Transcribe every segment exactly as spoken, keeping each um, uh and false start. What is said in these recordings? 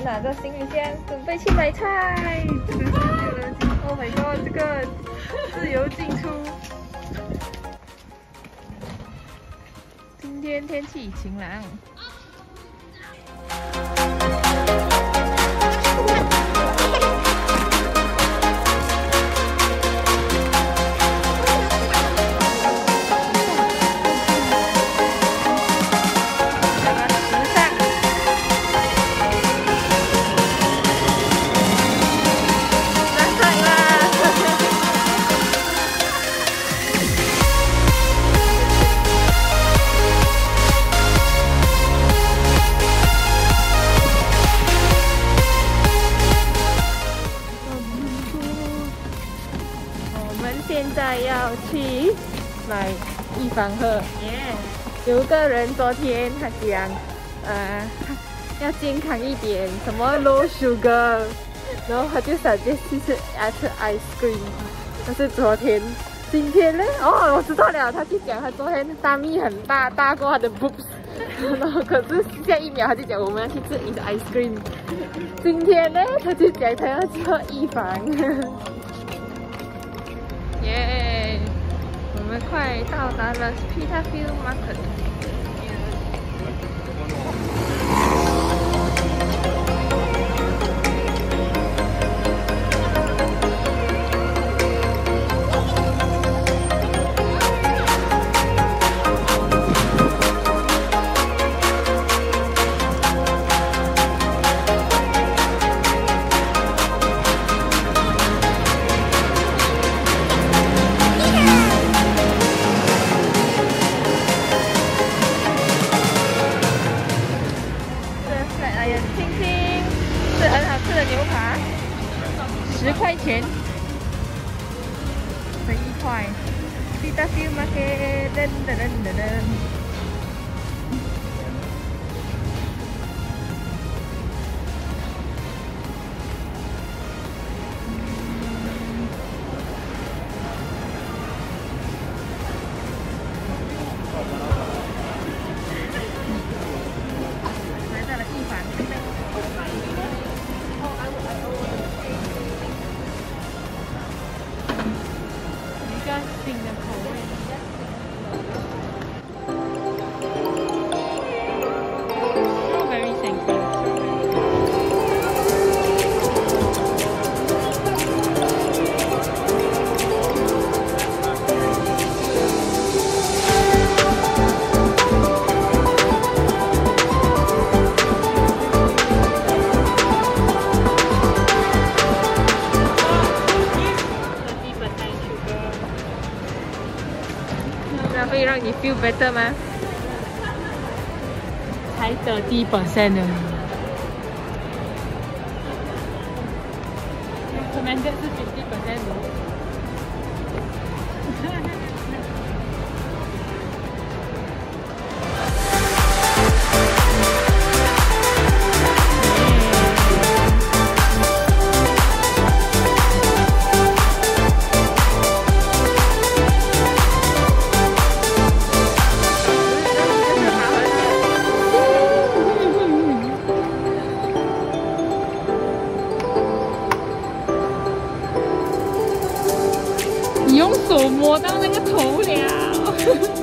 拿着行李箱准备去买菜。这个是自由进 ，Oh my god， 这个自由进出。今天天气晴朗。 现在要去买一房喝。Yeah. 有个人昨天他讲，呃，要健康一点，什么 low sugar， 然后他就想着其实要吃 ice cream， 但是昨天，今天呢？哦，我知道了，他就讲他昨天大蜜很大，大过他的 boobs， 然后可是下一秒他就讲我们要去吃一个 ice cream， 今天呢他就讲他要做一房。耶！ Yeah, 我们快到达了 Spitalfield Market。十块钱，十一块。Spitalfield Market， 噔噔噔噔噔。来到了一房。 新的口味。Strawberry sangria。那会让你 feel better 吗？才得一 percent 呢。recommended 是 fifty percent 哦。你用手摸到那个头了。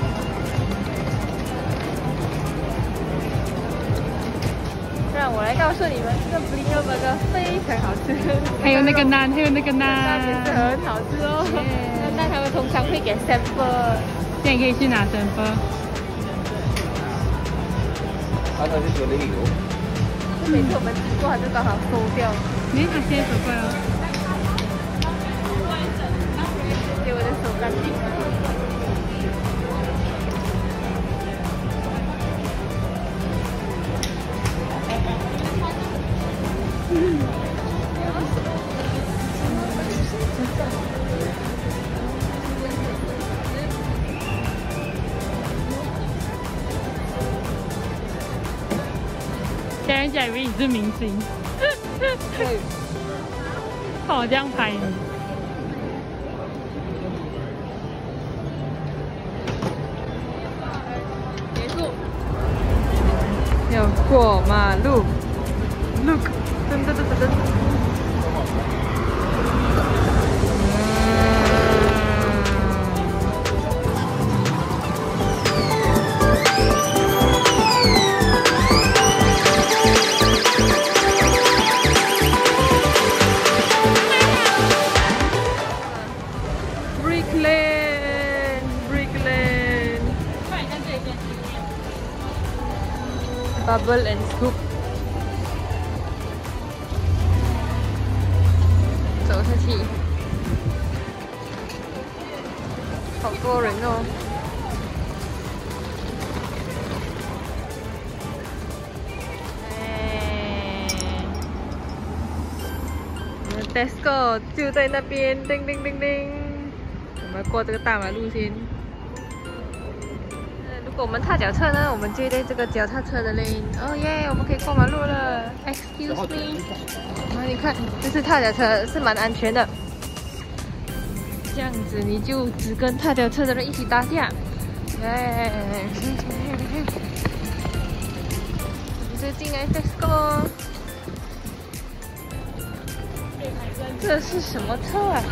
让我来告告诉你们，这个 Blinker Burger 非常好吃。 还有那个蛋，还有那个蛋， 也是很好吃哦。但他们通常会给 sample， 现在可以去拿 sample。 啊，他是做那个油。 每次我们经过，他就刚好收掉。 没，他现在走过来了。 给我的手干净。 家人家以为你是明星， 对， 看我这样拍你。 结束。要过马路 ，look， 噔噔噔噔噔。Bubble and scoop， 走下去，好多人哦。哎，我们 Tesco 就在那边，叮叮叮叮。我们过这个大马路先。如果我们踏脚车呢，我们就在这个脚踏车的 lane。哦耶，我们可以过马路了。Excuse me。然后你看，这次踏脚车是蛮安全的。这样子你就只跟踏脚车的人一起打架。哎，这进来 Tesco。这是什么车啊？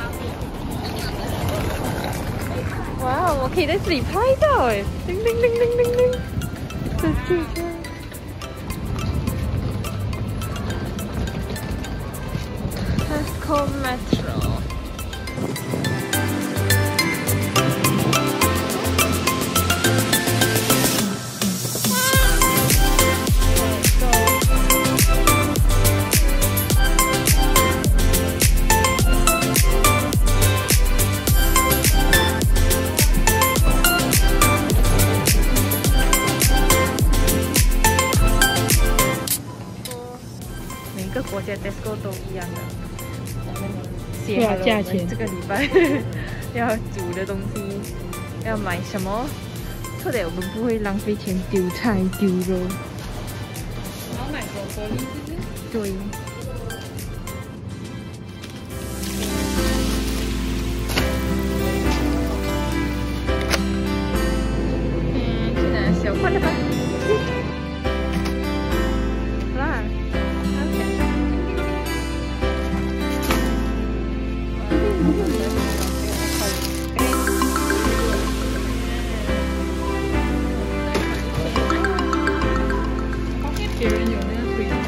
哇，我可以在这里拍照哎！叮叮叮叮叮叮，这汽车。Tesco Metro。每个国家 Tesco 都一样的，我们写好了价钱。 这个礼拜要煮的东西，要买什么，错的我们不会浪费钱丢菜丢肉。 然后买狗狗粒是不是？ 对。嗯，去拿小块的吧。 别人有那个推荐。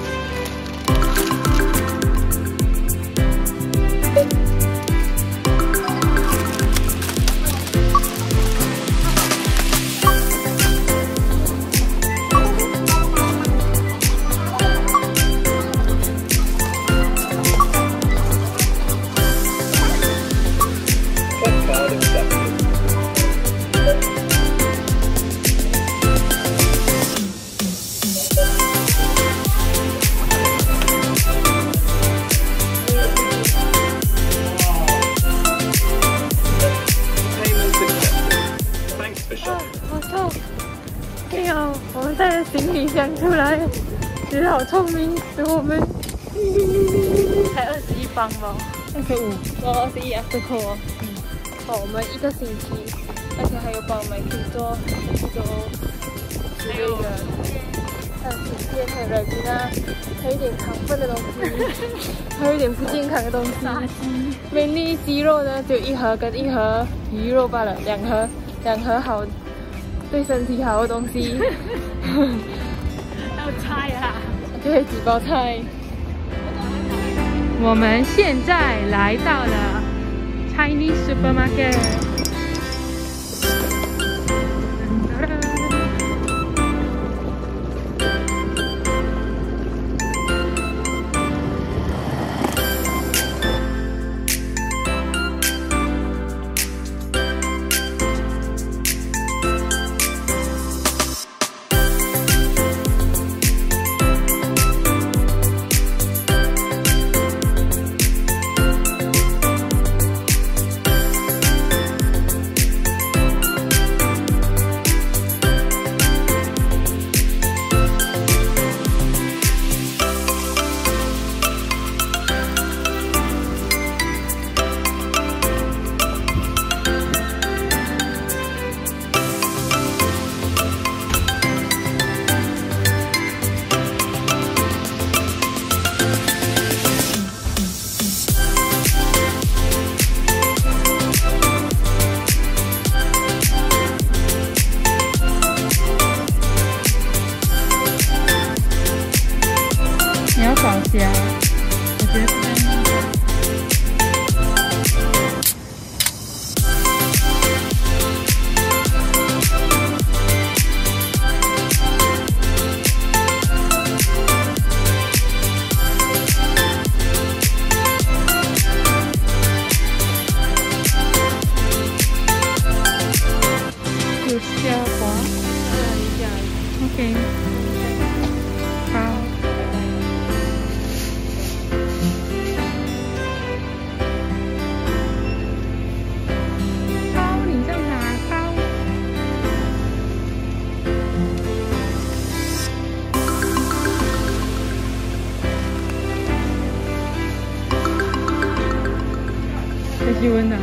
我们带着行李箱出来，其实好聪明，给我们才二十一磅吧，二十五，哦，二十一啊，这扣哦，嗯，哦，我们一个星期，而且还有帮我们可以做这个之类的，还有薯片，还有热鸡啊，还有一点糖分的东西，还有一点不健康的东西，炸鸡，美丽鸡肉呢，只有一盒跟一盒鱼肉罢了，两盒，两盒好。对身体好的东西， 还有菜啊， 对，几包菜。我们现在来到了 Chinese Supermarket。少虾，我觉得是这样。有虾滑，OK。 太气温了。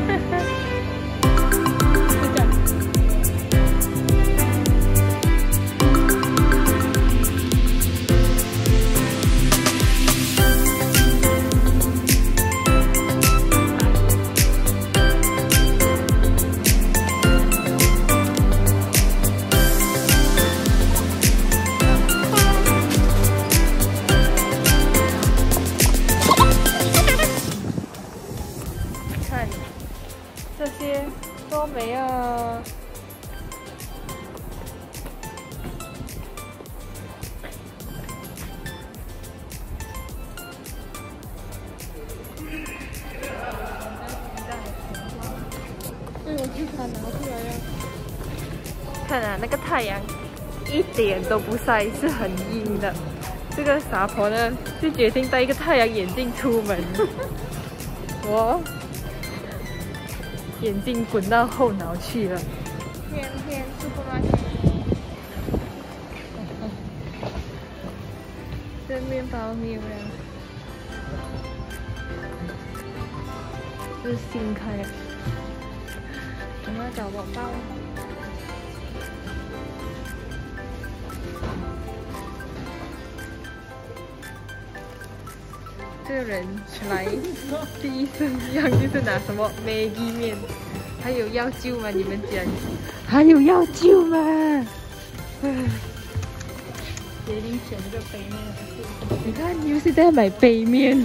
这些都没有。对，我去看拿出来了。看啊，那个太阳一点都不晒，是很阴的。这个傻婆呢，就决定戴一个太阳眼镜出门。我。 眼镜滚到后脑去了。天天 Supermarket， 这面包没有了，这是新开的。我们要找宝宝。这个人来第一声样就是拿什么 Maggi 面，还有要救吗？你们讲，还有要救吗？决定选这个杯面。你看，你又是在买杯面。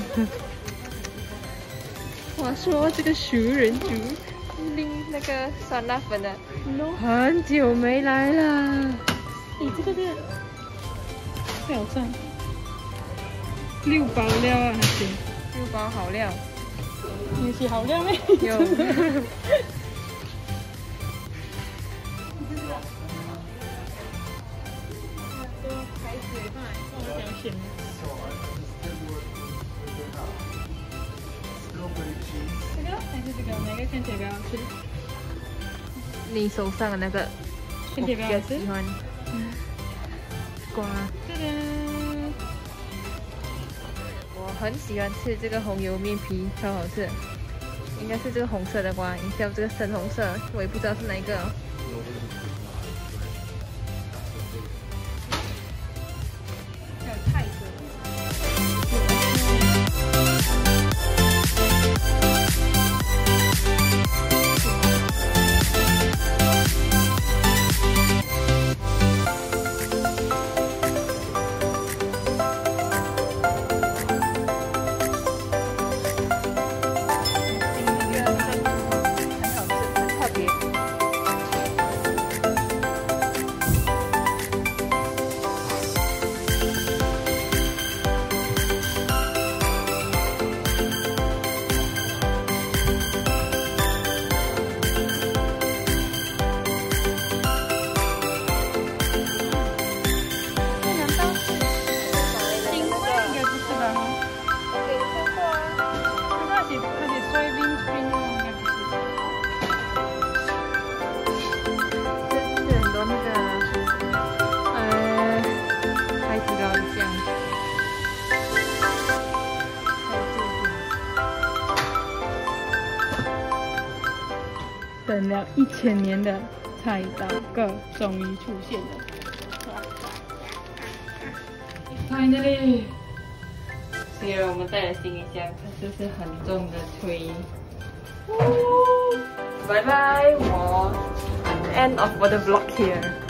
话说这个熟人族拎那个酸辣粉的，很久没来了。你这个是好赚。 六包料啊，还行。六包好料。你是好料咩？有。开水饭，我想选。这个还是这个？哪个看起来比较好吃？你手上的那个，看起来比较喜欢。瓜。这个。 我很喜欢吃这个红油面皮，超好吃。应该是这个红色的瓜，你叫这个深红色，我也不知道是哪一个、哦。还有泰国。 那个呃海底捞的酱。等了一千年的菜刀哥终于出现了。Finally， 虽然我们带了行李箱，可是是很重的推。拜拜，我 end of 我的 vlog here。